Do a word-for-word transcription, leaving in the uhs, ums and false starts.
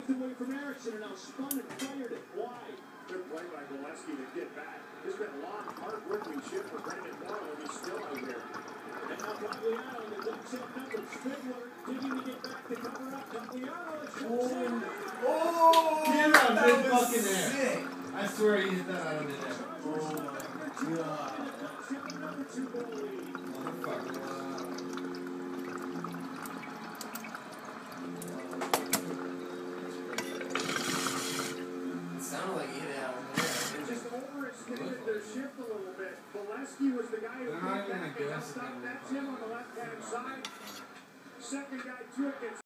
Knocked away from Erickson and now spun and fired it wide. Good play by Gillespie to get back. This has been a long, hard-working shift for Brandon Morrow, and he's still out here. And now Gagliano, the ducks have number. Spindler digging to get back to cover up. Gagliano, it's oh, oh, Get on that mid was fucking air. sick. I swear he hit that out of mid air. Oh my god. Motherfucker. It sounded like he hit it out of there. They just overextended their shift a little bit. Valesky was the guy who They're not came even back gonna and guess stopped it. that Tim on the left-hand side. Second guy took it.